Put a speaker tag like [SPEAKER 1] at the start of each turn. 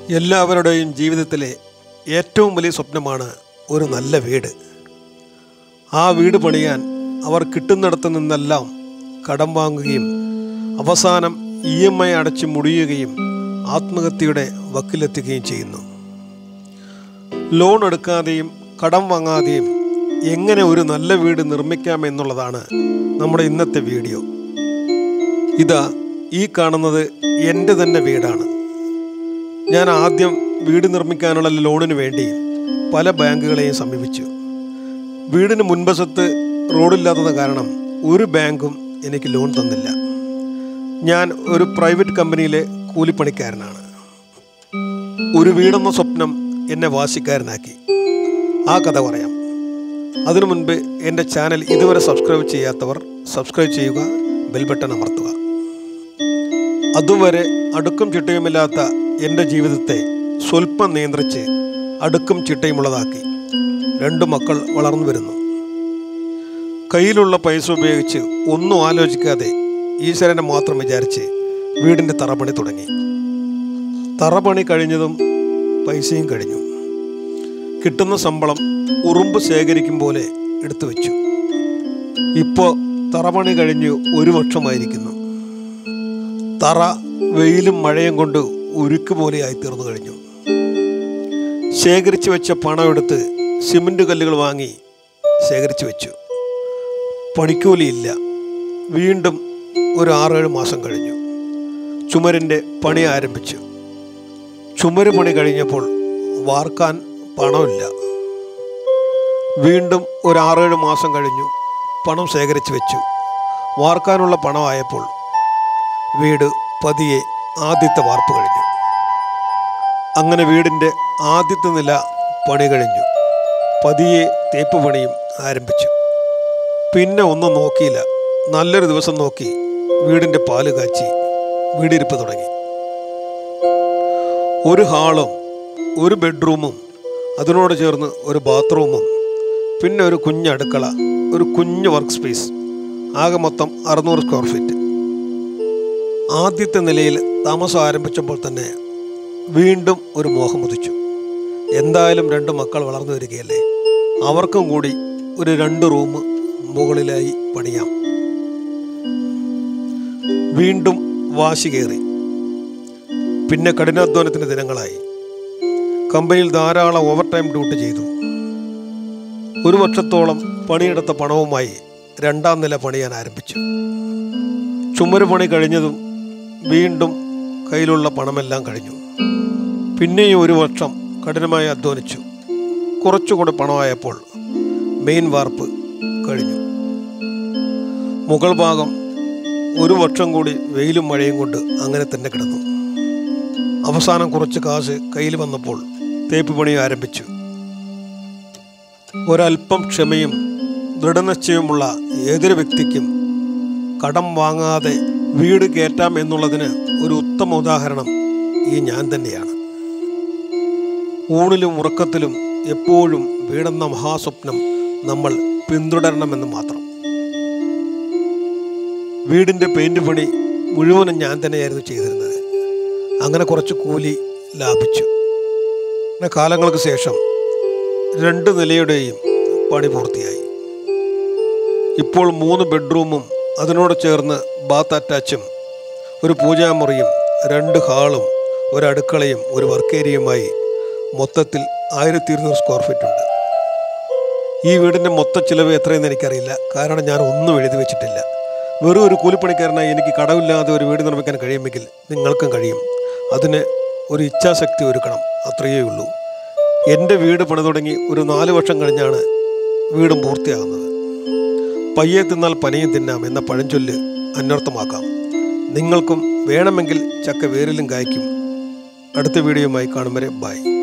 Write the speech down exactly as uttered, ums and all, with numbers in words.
[SPEAKER 1] എല്ലാവരുടെയും ജീവിതത്തിലെ ഏറ്റവും വലിയ സ്വപ്നമാണ് ഒരു നല്ല വീട്. ആ വീട് പണിയാൻ അവർ കിട്ടുന്നിടത്തു നിന്നെല്ലാം കടം വാങ്ങുകയും അവസാനം ഇ എം ഐ അടച്ച് മുടിയുകയും ആത്മഹത്യയുടെ വക്കിലെത്തുകയും ചെയ്യുന്നു. ലോൺ എടുക്കാതെയും കടം വാങ്ങാതെയും എങ്ങനെ ഒരു നല്ല വീട് നിർമ്മിക്കാമെന്നുള്ളതാണ് നമ്മുടെ ഇന്നത്തെ വീഡിയോ. ഇതാ ഈ കാണുന്നത് എൻ്റെ തന്നെ വീടാണ്. ഞാൻ ആദ്യം വീട് നിർമ്മിക്കാനുള്ള ലോണിന് വേണ്ടി പല ബാങ്കുകളെയും സമീപിച്ചു. വീടിന് മുൻവശത്ത് റോഡില്ലാത്തത് കാരണം ഒരു ബാങ്കും എനിക്ക് ലോൺ തന്നില്ല. ഞാൻ ഒരു പ്രൈവറ്റ് കമ്പനിയിലെ കൂലിപ്പണിക്കാരനാണ്. ഒരു വീടെന്ന സ്വപ്നം എന്നെ വാശിക്കാരനാക്കി. ആ കഥ പറയാം. അതിനു മുൻപ് എൻ്റെ ചാനൽ ഇതുവരെ സബ്സ്ക്രൈബ് ചെയ്യാത്തവർ സബ്സ്ക്രൈബ് ചെയ്യുക, ബെൽ ബട്ടൺ അമർത്തുക. അതുവരെ അടുക്കും ചിട്ടയുമില്ലാത്ത എൻ്റെ ജീവിതത്തെ സ്വല്പം നിയന്ത്രിച്ച് അടുക്കും ചിട്ടയുമുള്ളതാക്കി. രണ്ടു മക്കൾ വളർന്നു വരുന്നു. കയ്യിലുള്ള പൈസ ഉപയോഗിച്ച് ഒന്നും ആലോചിക്കാതെ ഈശ്വരനെ മാത്രം വിചാരിച്ച് വീടിൻ്റെ തറപണി തുടങ്ങി. തറപണി കഴിഞ്ഞതും പൈസയും കഴിഞ്ഞു. കിട്ടുന്ന ശമ്പളം ഉറുമ്പ് ശേഖരിക്കും പോലെ എടുത്തു വെച്ചു. ഇപ്പോൾ തറപണി കഴിഞ്ഞ് ഒരു വർഷമായിരിക്കുന്നു. തറ വെയിലും മഴയും കൊണ്ട് ഉരുക്ക് പോലെയായി തീർന്നു കഴിഞ്ഞു. ശേഖരിച്ചു വെച്ച പണം എടുത്ത് സിമൻറ്റ് കല്ലുകൾ വാങ്ങി ശേഖരിച്ചു വെച്ചു. പണിക്കൂലിയില്ല. വീണ്ടും ഒരു ആറേഴ് മാസം കഴിഞ്ഞു. ചുമരിൻ്റെ പണി ആരംഭിച്ചു. ചുമര് പണി കഴിഞ്ഞപ്പോൾ വാർക്കാൻ പണമില്ല. വീണ്ടും ഒരു ആറേഴ് മാസം കഴിഞ്ഞു. പണം ശേഖരിച്ചു വെച്ചു. വാർക്കാനുള്ള പണമായപ്പോൾ വീട് പതിയെ ആദ്യത്തെ വാർപ്പ് കഴിഞ്ഞു. അങ്ങനെ വീടിൻ്റെ ആദ്യത്തെ നില പണി കഴിഞ്ഞു. പതിയെ തേപ്പ് പണിയും ആരംഭിച്ചു. പിന്നെ ഒന്നും നോക്കിയില്ല. നല്ലൊരു ദിവസം നോക്കി വീടിൻ്റെ പാല് കാച്ചി വീടിരിപ്പ് തുടങ്ങി. ഒരു ഹാളും ഒരു ബെഡ്റൂമും അതിനോട് ചേർന്ന് ഒരു ബാത്റൂമും പിന്നെ ഒരു കുഞ്ഞ് അടുക്കള, ഒരു കുഞ്ഞ് വർക്ക് സ്പേസ്, ആകെ മൊത്തം അറുന്നൂറ് സ്ക്വയർ ഫീറ്റ്. ആദ്യത്തെ നിലയിൽ താമസം ആരംഭിച്ചപ്പോൾ തന്നെ വീണ്ടും ഒരു മോഹം ഉദിച്ചു. എന്തായാലും രണ്ട് മക്കൾ വളർന്നു വരികയല്ലേ, അവർക്കും കൂടി ഒരു രണ്ട് റൂം മുകളിലായി പണിയാം. വീണ്ടും വാശി കയറി. പിന്നെ കഠിനാധ്വാനത്തിൻ്റെ ദിനങ്ങളായി. കമ്പനിയിൽ ധാരാളം ഓവർ ടൈം ഡ്യൂട്ടി ചെയ്തു. ഒരു വർഷത്തോളം പണിയെടുത്ത പണവുമായി രണ്ടാം നില പണിയാൻ ആരംഭിച്ചു. ചുമര് പണി കഴിഞ്ഞതും വീണ്ടും കയ്യിലുള്ള പണമെല്ലാം കഴിഞ്ഞു. പിന്നെയും ഒരു വർഷം കഠിനമായി അധ്വാനിച്ചു. കുറച്ചുകൂടി പണമായപ്പോൾ മെയിൻ വാർപ്പ് കഴിഞ്ഞു. മുകൾ ഭാഗം ഒരു വർഷം കൂടി വെയിലും മഴയും കൊണ്ട് അങ്ങനെ തന്നെ കിടന്നു. അവസാനം കുറച്ച് കാശ് കയ്യിൽ വന്നപ്പോൾ തേപ്പ് പണി ആരംഭിച്ചു. ഒരൽപ്പം ക്ഷമയും ദൃഢനിശ്ചയവുമുള്ള ഏതൊരു വ്യക്തിക്കും കടം വാങ്ങാതെ വീട് കയറ്റാം എന്നുള്ളതിന് ഒരു ഉത്തമ ഉദാഹരണം ഈ ഞാൻ തന്നെയാണ്. ഊണിലും ഉറക്കത്തിലും എപ്പോഴും വീടെന്ന മഹാസ്വപ്നം നമ്മൾ പിന്തുടരണമെന്ന് മാത്രം. വീടിൻ്റെ പെയിൻറ് പണി മുഴുവനും ഞാൻ തന്നെയായിരുന്നു ചെയ്തിരുന്നത്. അങ്ങനെ കുറച്ച് കൂലി ലാഭിച്ചു. അങ്ങനെ കാലങ്ങൾക്ക് ശേഷം രണ്ട് നിലയുടെയും പണി പൂർത്തിയായി. ഇപ്പോൾ മൂന്ന് ബെഡ്റൂമും അതിനോട് ചേർന്ന് ബാത്ത് അറ്റാച്ചും ഒരു പൂജാമുറിയും രണ്ട് ഹാളും ഒരു അടുക്കളയും ഒരു വർക്ക് ഏരിയയുമായി മൊത്തത്തിൽ ആയിരത്തി ഇരുന്നൂറ് സ്ക്വയർ ഫീറ്റ് ഉണ്ട്. ഈ വീടിൻ്റെ മൊത്ത ചിലവ് എത്രയെന്ന് എനിക്കറിയില്ല. കാരണം ഞാൻ ഒന്നും എഴുതി വെച്ചിട്ടില്ല. വെറും ഒരു കൂലിപ്പണിക്കാരനായി എനിക്ക് കടമില്ലാതെ ഒരു വീട് നിർമ്മിക്കാൻ കഴിയുമെങ്കിൽ നിങ്ങൾക്കും കഴിയും. അതിന് ഒരു ഇച്ഛാശക്തി ഒരുക്കണം, അത്രയേ ഉള്ളൂ. എൻ്റെ വീട് പണി തുടങ്ങി ഒരു നാല് വർഷം കഴിഞ്ഞാണ് വീടും പൂർത്തിയാകുന്നത്. പയ്യെ തിന്നാൽ പനിയും തിന്നാം എന്ന പഴഞ്ചൊല്ല് അന്വർത്ഥമാക്കാം. നിങ്ങൾക്കും വേണമെങ്കിൽ ചക്ക വേരിലും കായ്ക്കും. അടുത്ത വീഡിയോയുമായി കാണും വരെ ബൈ.